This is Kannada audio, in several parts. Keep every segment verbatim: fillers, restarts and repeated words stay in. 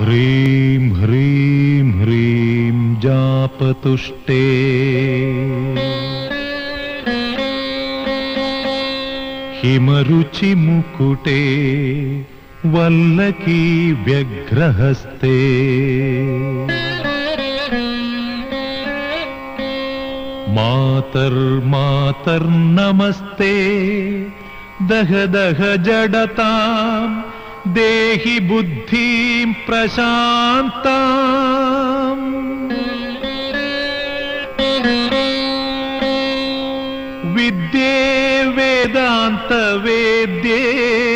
ह्रीं ह्रीं ह्रीं जापतुष्टे हिमरुचि मुकुटे वल्लकी व्यग्रहस्ते मातर्मातर्नमस्ते दह दह जडतां देहि बुद्धिं प्रशान्ताम् विद्ये वेदान्त वेद्ये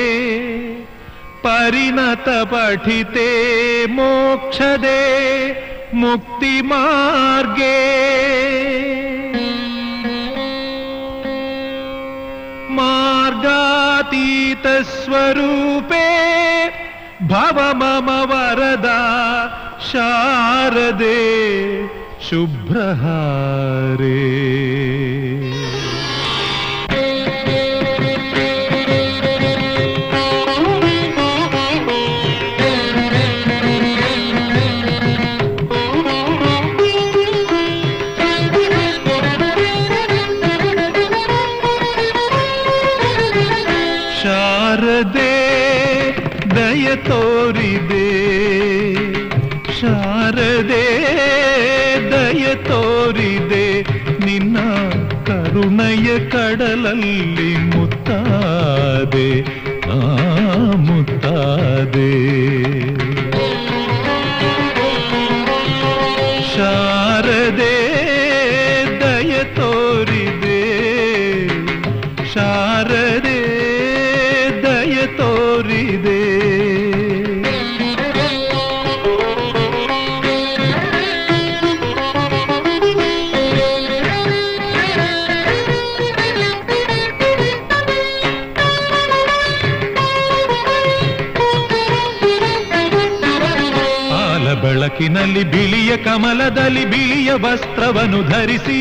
परिणत पठिते मोक्षदे मुक्ति मार्गे मार्गातीत स्वरूपे भव मम वरदा शारदे शुभ्रहारे ಶಾರದೆ ದಯ ತೋರಿದೆ ಶಾರದೆ ದಯ ತೋರಿದೆ ನಿನ್ನ ಕರುಣೆಯ ಕಡಲಲ್ಲಿ ಮುತ್ತಾದೆ ಆ ಮುತ್ತಾದೆ ಶಾರದೆ ದಯ ತೋರಿದೆ ಶಾರದೆ ತೋರಿದೆ ಆಲ ಬೆಳಕಿನಲ್ಲಿ ಬಿಳಿಯ ಕಮಲದಲ್ಲಿ ಬಿಳಿಯ ವಸ್ತ್ರವನ್ನು ಧರಿಸಿ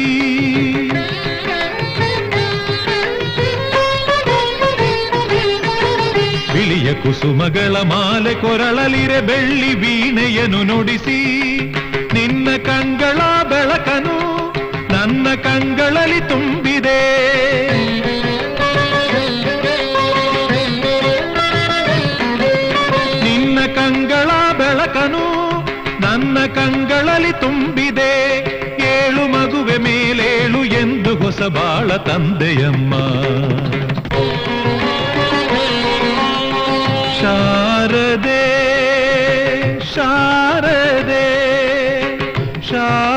ಬಿಳಿಯ ಕುಸುಮಗಳ ಮಾಲೆ ಕೊರಳಲಿರೆ ಬೆಳ್ಳಿ ವೀಣೆಯನ್ನು ನುಡಿಸಿ ನಿನ್ನ ಕಂಗಳ ಬೆಳಕನು ನನ್ನ ಕಂಗಳಲ್ಲಿ ತುಂಬಿದೆ ನಿನ್ನ ಕಂಗಳ ಬೆಳಕನು ನನ್ನ ಕಂಗಳಲ್ಲಿ ತುಂಬಿದೆ ಏಳು ಮಗುವೆ ಮೇಲೇಳು ಎಂದು ಹೊಸ ಬಾಳ ತಂದೆಯಮ್ಮ ಶಾರದೆ ಶಾರದೆ ಶಾ